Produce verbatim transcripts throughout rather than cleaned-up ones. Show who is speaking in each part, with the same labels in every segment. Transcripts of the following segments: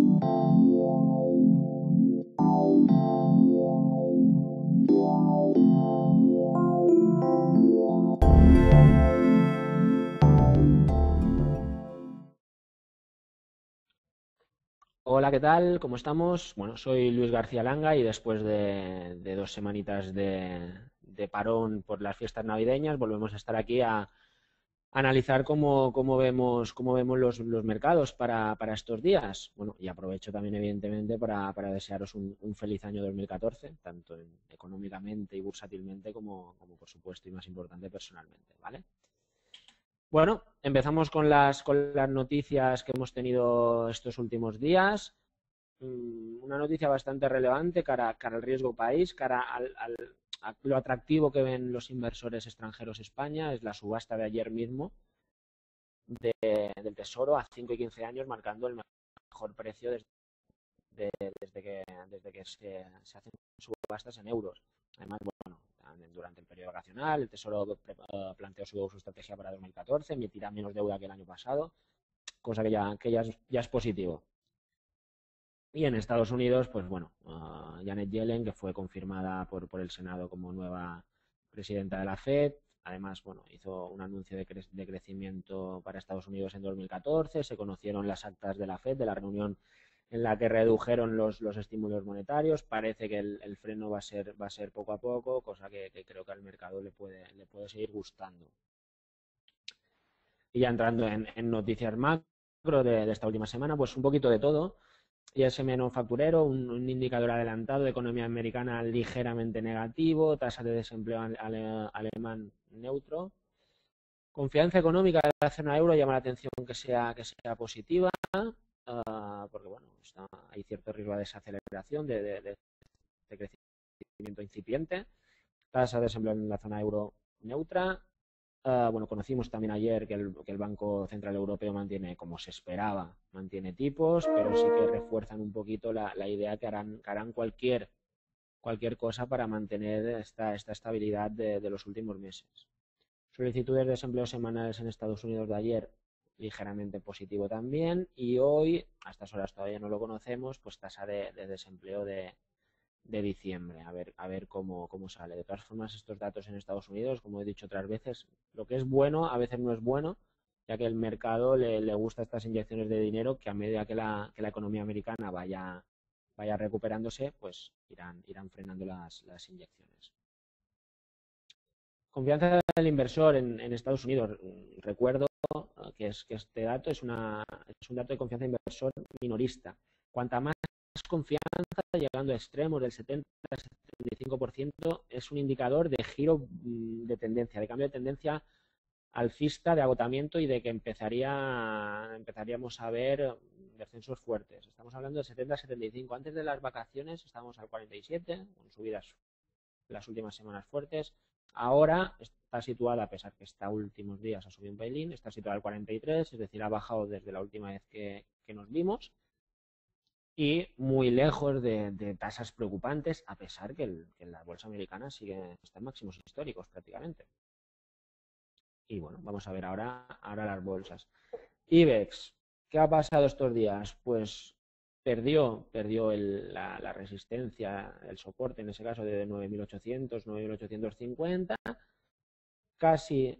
Speaker 1: Hola, ¿qué tal? ¿Cómo estamos? Bueno, soy Luis García Langa y después de, de dos semanitas de, de parón por las fiestas navideñas, volvemos a estar aquí a, a analizar cómo, cómo vemos, cómo vemos los, los mercados para, para estos días. Bueno, y aprovecho también, evidentemente, para, para desearos un, un feliz año dos mil catorce, tanto en- económicamente y bursátilmente como, como, por supuesto, y más importante, personalmente, ¿vale? Bueno, empezamos con las, con las noticias que hemos tenido estos últimos días. Mm, Una noticia bastante relevante cara, cara al riesgo país, cara al, al- a lo atractivo que ven los inversores extranjeros España, es la subasta de ayer mismo de- del Tesoro a cinco y quince años, marcando el mejor precio desde, desde que, desde que se, se hacen subastas en euros. Además, bueno, durante el periodo vacacional, el Tesoro pre- eh, planteó su, su estrategia para dos mil catorce, emitirá menos deuda que el año pasado, cosa que ya, que ya, es, ya es positivo. Y en Estados Unidos, pues bueno, uh, Janet Yellen, que fue confirmada por, por el Senado como nueva presidenta de la Fed. Además, bueno, hizo un anuncio de, cre de crecimiento para Estados Unidos en dos mil catorce. Se conocieron las actas de la Fed, de la reunión en la que redujeron los, los estímulos monetarios. Parece que el, el freno va a ser, va a ser poco a poco, cosa que, que creo que al mercado le puede, le puede seguir gustando. Y ya entrando en, en noticias macro de, de esta última semana, pues un poquito de todo. I S M manufacturero, un, un indicador adelantado de economía americana ligeramente negativo, tasa de desempleo ale, alemán neutro. Confianza económica de la zona euro llama la atención que sea, que sea positiva, uh, porque bueno, está, hay cierto riesgo de desaceleración, de, de, de, de crecimiento incipiente. Tasa de desempleo en la zona euro neutra. Uh, bueno, conocimos también ayer que el, que el Banco Central Europeo mantiene, como se esperaba, mantiene tipos, pero sí que refuerzan un poquito la, la idea que harán, que harán cualquier, cualquier cosa para mantener esta, esta estabilidad de, de los últimos meses. Solicitudes de desempleo semanales en Estados Unidos de ayer, ligeramente positivo también, y hoy, a estas horas todavía no lo conocemos, pues tasa de, de desempleo de, de diciembre, a ver, a ver cómo, cómo sale. De todas formas, estos datos en Estados Unidos, como he dicho otras veces, lo que es bueno a veces no es bueno, ya que el mercado le, le gusta estas inyecciones de dinero que a medida que la, que la economía americana vaya, vaya recuperándose, pues irán, irán frenando las, las inyecciones. Confianza del inversor en, en Estados Unidos. Recuerdo que, es, que este dato es, una, es un dato de confianza del inversor minorista. Cuanta más confianza, llegando a extremos del setenta al setenta y cinco por ciento, es un indicador de giro de tendencia, de cambio de tendencia alcista, de agotamiento y de que empezaría, empezaríamos a ver descensos fuertes. Estamos hablando de setenta a setenta y cinco. Antes de las vacaciones estábamos al cuarenta y siete, con subidas las últimas semanas fuertes. Ahora está situada, a pesar que está últimos días ha subido un pelín, está situada al cuarenta y tres, es decir, ha bajado desde la última vez que, que nos vimos y muy lejos de, de tasas preocupantes, a pesar que, el, que la bolsa americana sigue está en máximos históricos prácticamente. Y bueno, vamos a ver ahora, ahora las bolsas. IBEX, ¿qué ha pasado estos días? Pues perdió, perdió el, la, la, resistencia, el soporte en ese caso de nueve mil ochocientos, nueve mil ochocientos cincuenta, casi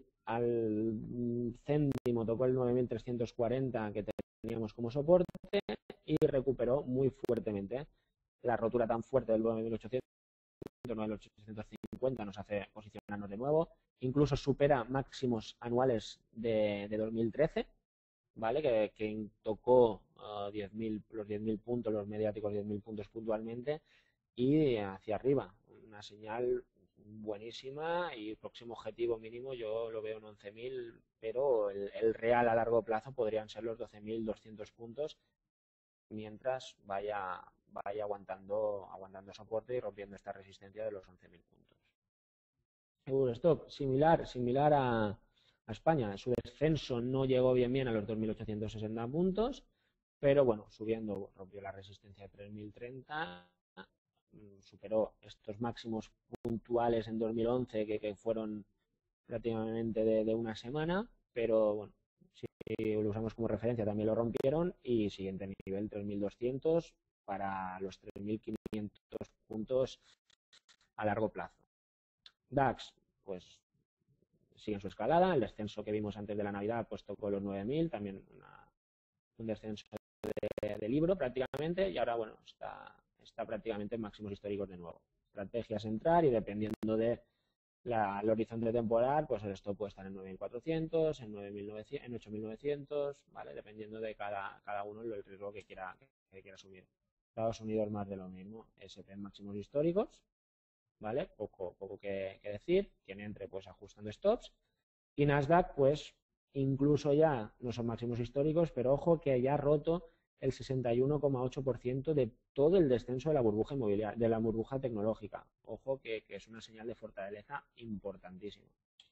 Speaker 1: al céntimo tocó el nueve mil trescientos cuarenta que teníamos como soporte y recuperó muy fuertemente. La rotura tan fuerte del nueve mil ochocientos, nueve mil ochocientos cincuenta nos hace posicionarnos de nuevo, incluso supera máximos anuales de, de dos mil trece, ¿vale? Que, que tocó uh, diez mil, los diez mil puntos, los mediáticos diez mil puntos puntualmente y hacia arriba, una señal buenísima y próximo objetivo mínimo yo lo veo en once mil, pero el, el real a largo plazo podrían ser los doce mil doscientos puntos mientras vaya, vaya aguantando, aguantando soporte y rompiendo esta resistencia de los once mil puntos. Eurostock, similar, similar a, a España, su descenso no llegó bien bien a los dos mil ochocientos sesenta puntos, pero bueno, subiendo rompió la resistencia de tres mil treinta, superó estos máximos puntuales en dos mil once que, que fueron prácticamente de, de una semana, pero bueno, lo usamos como referencia, también lo rompieron, y siguiente nivel tres mil doscientos para los tres mil quinientos puntos a largo plazo. DAX, pues sigue en su escalada, el descenso que vimos antes de la Navidad pues tocó los nueve mil, también una, un descenso de, de libro prácticamente, y ahora bueno, está, está prácticamente en máximos históricos de nuevo. Estrategias entrar y dependiendo de la, el horizonte temporal, pues el stop puede estar en nueve mil cuatrocientos, en, nueve mil novecientos, en ocho mil novecientos, ¿vale? Dependiendo de cada, cada uno el riesgo que quiera, que quiera subir. Estados Unidos más de lo mismo, S and P en máximos históricos, ¿vale? Poco, poco que, que decir, quien entre pues ajustando stops, y Nasdaq pues incluso ya no son máximos históricos, pero ojo que ya ha roto el sesenta y uno coma ocho por ciento de todo el descenso de la burbuja inmobiliaria, de la burbuja tecnológica. Ojo que, que es una señal de fortaleza importantísima.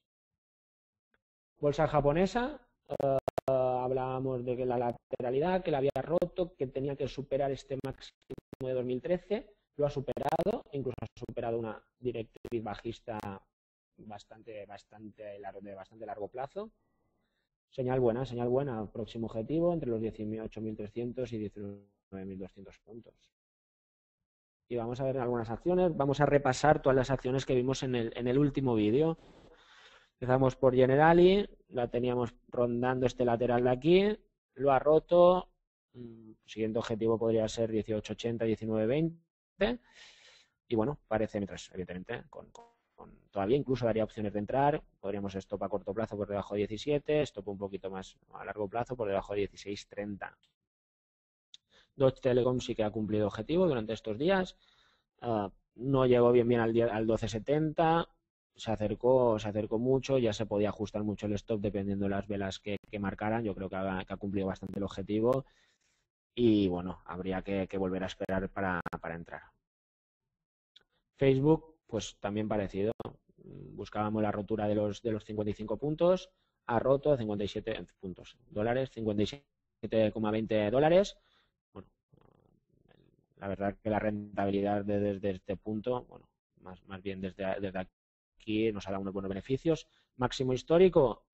Speaker 1: Bolsa japonesa, uh, uh, hablábamos de que la lateralidad, que la había roto, que tenía que superar este máximo de dos mil trece, lo ha superado, incluso ha superado una directriz bajista bastante, bastante, de bastante largo plazo. Señal buena, señal buena, próximo objetivo entre los dieciocho mil trescientos y diecinueve mil doscientos puntos. Y vamos a ver algunas acciones, vamos a repasar todas las acciones que vimos en el, en el último vídeo. Empezamos por Generali, la teníamos rondando este lateral de aquí, lo ha roto, el siguiente objetivo podría ser dieciocho ochenta, diecinueve veinte, y bueno, parece, mientras evidentemente con, con todavía incluso daría opciones de entrar, podríamos stop a corto plazo por debajo de diecisiete, stop un poquito más a largo plazo por debajo de dieciséis treinta. Deutsche Telekom sí que ha cumplido objetivo durante estos días, uh, no llegó bien bien al, al doce setenta, se acercó, se acercó mucho, ya se podía ajustar mucho el stop dependiendo de las velas que, que marcaran, yo creo que ha, que ha cumplido bastante el objetivo y bueno, habría que, que volver a esperar para, para entrar. Facebook, pues también parecido, buscábamos la rotura de los, de los cincuenta y cinco puntos, ha roto cincuenta y siete puntos, dólares, cincuenta y siete coma veinte dólares. Bueno, la verdad que la rentabilidad de, desde este punto, bueno, más, más bien desde, desde aquí nos ha dado unos buenos beneficios. Máximo histórico,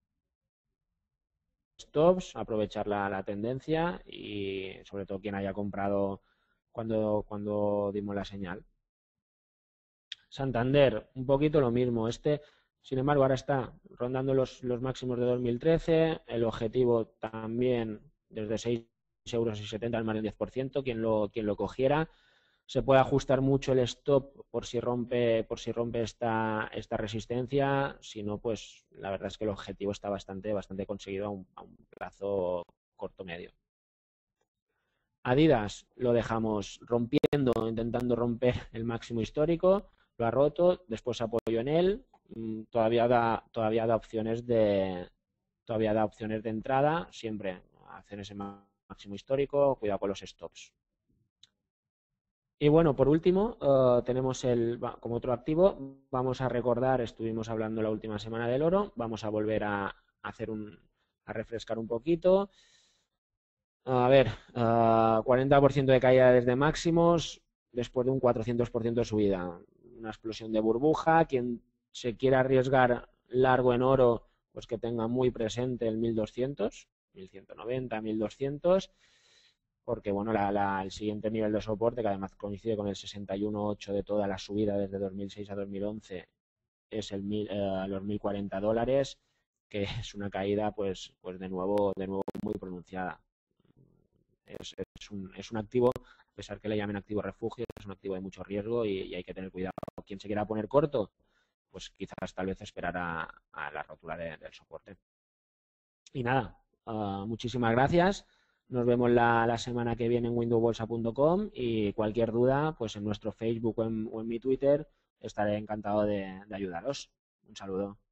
Speaker 1: stops, aprovechar la, la tendencia y sobre todo quien haya comprado cuando, cuando dimos la señal. Santander, un poquito lo mismo. Este, sin embargo, ahora está rondando los, los máximos de dos mil trece. El objetivo también desde seis euros y setenta al más del diez por ciento. Quien lo, quien lo cogiera. Se puede ajustar mucho el stop por si rompe, por si rompe esta, esta resistencia. Si no, pues la verdad es que el objetivo está bastante, bastante conseguido a un, a un plazo corto medio. Adidas lo dejamos rompiendo, intentando romper el máximo histórico. Lo ha roto, después apoyo en él, todavía da, todavía da opciones de todavía da opciones de entrada, siempre hacer ese máximo histórico, cuidado con los stops. Y bueno, por último, uh, tenemos el, como otro activo, vamos a recordar, estuvimos hablando la última semana del oro, vamos a volver a hacer un, a refrescar un poquito. A ver, uh, cuarenta por ciento de caída desde máximos, después de un cuatrocientos por ciento de subida. Una explosión de burbuja. Quien se quiera arriesgar largo en oro, pues que tenga muy presente el mil doscientos, mil ciento noventa, mil doscientos, porque bueno, la, la, el siguiente nivel de soporte, que además coincide con el sesenta y uno coma ocho de toda la subida desde dos mil seis a dos mil once, es el mil, eh, los mil cuarenta dólares, que es una caída pues, pues de nuevo, de nuevo muy pronunciada. Es, es, un, es un activo, a pesar que le llamen activo refugio, es un activo de mucho riesgo y, y hay que tener cuidado. Quien se quiera poner corto, pues quizás tal vez esperar a, a la rotura de, del soporte. Y nada, uh, muchísimas gracias. Nos vemos la, la semana que viene en window bolsa punto com y cualquier duda, pues en nuestro Facebook o en, o en mi Twitter estaré encantado de, de ayudaros. Un saludo.